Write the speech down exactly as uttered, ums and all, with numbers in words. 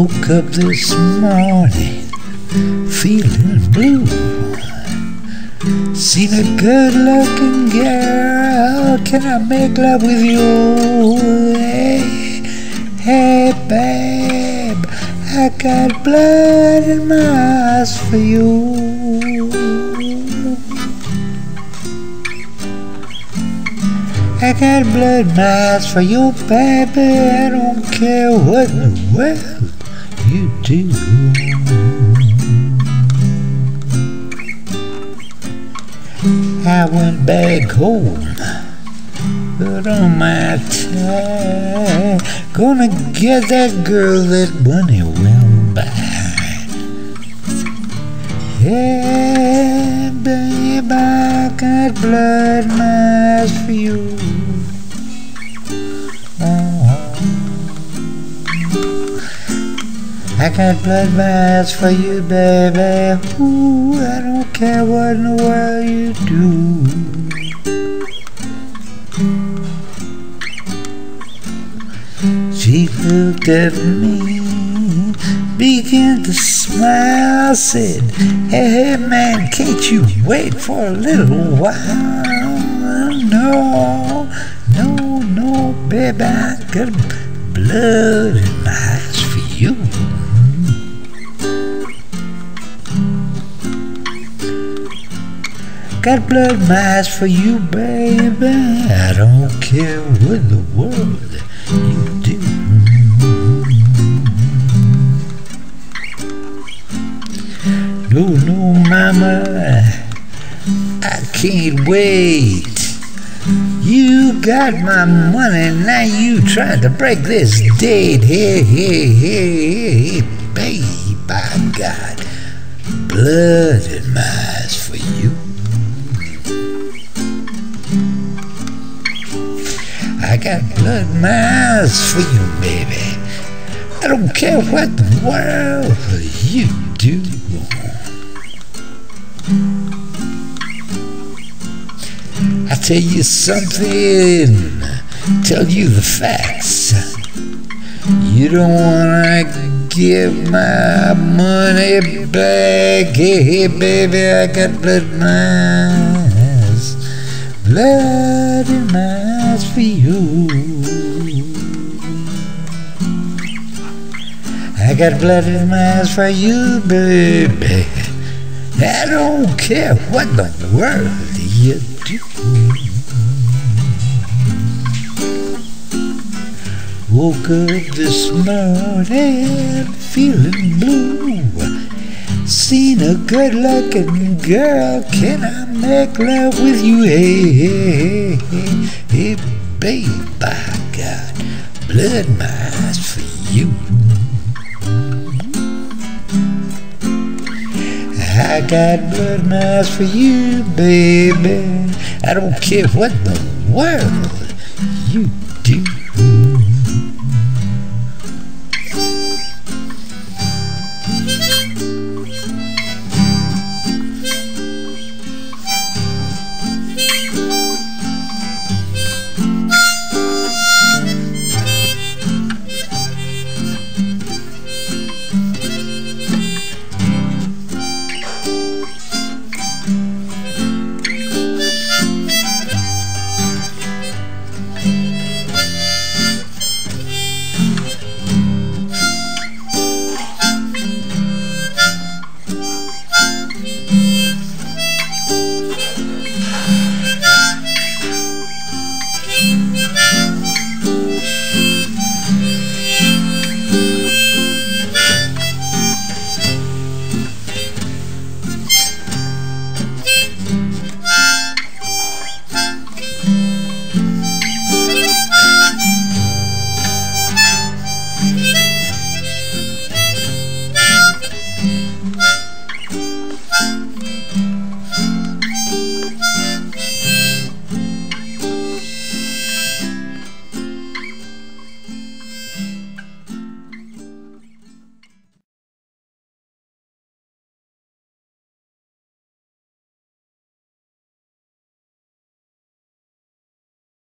Woke up this morning feeling blue. Seen a good-looking girl. Can I make love with you? Hey, hey, babe, I got blood in my eyes for you. I got blood in my eyes for you, baby. I don't care what in the world you do. I went back home, put on my tie, gonna get that girl that money will buy. Yeah, babe, I got blood in my eyes for you. I got blood in my eyes for you, baby. Ooh, I don't care what in the world you do. She looked at me, began to smile, said, hey, hey man, can't you wait for a little while? No, no, no, baby, I got blood in my eyes for you. Got blood in my eyes for you, baby. I don't care what in the world you do. No, no, mama, I can't wait. You got my money, now you trying to break this date. Hey, hey, hey, hey, babe, I got blood in my eyes for you. I got blood in my eyes for you, baby. I don't care what the world you do. I tell you something, tell you the facts. You don't wanna give my money back. Hey, hey, baby, I got blood in my eyes. Blood in my eyes for you. I got blood in my eyes for you, baby. I don't care what the world you do. Woke up this morning feeling blue. Seen a good-looking girl. Can I make love with you? Hey, hey, hey, hey, babe, I got blood in my eyes for you. I got blood in my eyes for you, baby. I don't care what the world you do.